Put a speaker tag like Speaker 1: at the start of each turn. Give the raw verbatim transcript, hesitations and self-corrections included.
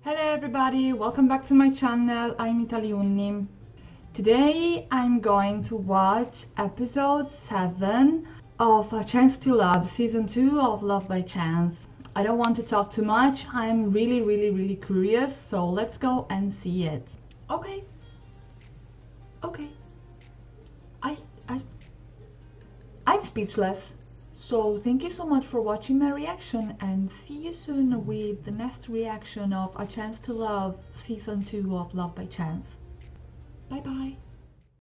Speaker 1: Hello everybody, welcome back to my channel. I'm Italiunni. Today I'm going to watch episode seven of A Chance to Love, season two of Love by Chance. I don't want to talk too much. I'm really really really curious, so let's go and see it. Okay. Okay. I I I'm speechless. So thank you so much for watching my reaction, and see you soon with the next reaction of A Chance to Love season two of Love by Chance. Bye bye.